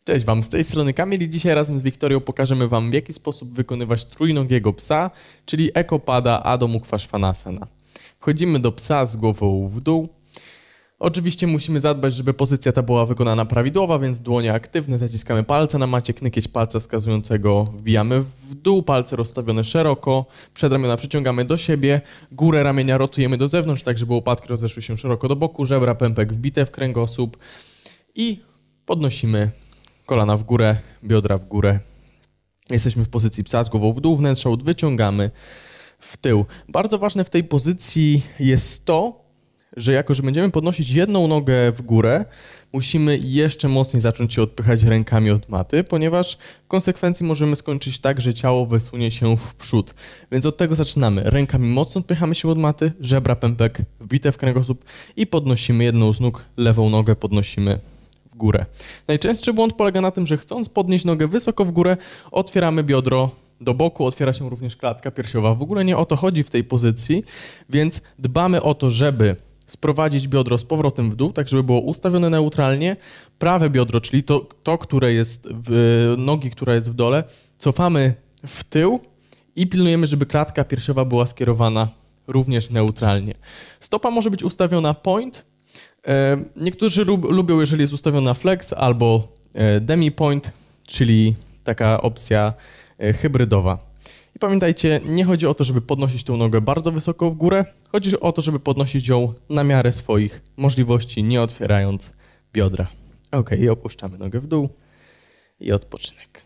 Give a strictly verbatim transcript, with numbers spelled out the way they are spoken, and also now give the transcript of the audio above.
Cześć Wam, z tej strony Kamil i dzisiaj razem z Wiktorią pokażemy Wam, w jaki sposób wykonywać trójnogiego psa, czyli Ekopada Adho Mukha Svanasana. Wchodzimy do psa z głową w dół. Oczywiście musimy zadbać, żeby pozycja ta była wykonana prawidłowa, więc dłonie aktywne, zaciskamy palce na macie, knykieć palca wskazującego wbijamy w dół, palce rozstawione szeroko, przedramiona przyciągamy do siebie, górę ramienia rotujemy do zewnątrz, tak żeby łopatki rozeszły się szeroko do boku, żebra, pępek wbite w kręgosłup i podnosimy kolana w górę, biodra w górę. Jesteśmy w pozycji psa z głową w dół, wnętrza łód wyciągamy w tył. Bardzo ważne w tej pozycji jest to, że jako, że będziemy podnosić jedną nogę w górę, musimy jeszcze mocniej zacząć się odpychać rękami od maty, ponieważ w konsekwencji możemy skończyć tak, że ciało wysunie się w przód. Więc od tego zaczynamy. Rękami mocno odpychamy się od maty, żebra, pępek wbite w kręgosłup i podnosimy jedną z nóg, lewą nogę podnosimy w górę. Najczęstszy błąd polega na tym, że chcąc podnieść nogę wysoko w górę, otwieramy biodro do boku, otwiera się również klatka piersiowa. W ogóle nie o to chodzi w tej pozycji, więc dbamy o to, żeby sprowadzić biodro z powrotem w dół, tak żeby było ustawione neutralnie. Prawe biodro, czyli to, to które jest w nogi, która jest w dole, cofamy w tył i pilnujemy, żeby klatka piersiowa była skierowana również neutralnie. Stopa może być ustawiona point. Niektórzy lub, lubią, jeżeli jest ustawiona flex albo demi point, czyli taka opcja hybrydowa. I pamiętajcie, nie chodzi o to, żeby podnosić tą nogę bardzo wysoko w górę, chodzi o to, żeby podnosić ją na miarę swoich możliwości, nie otwierając biodra. Ok, i opuszczamy nogę w dół i odpoczynek.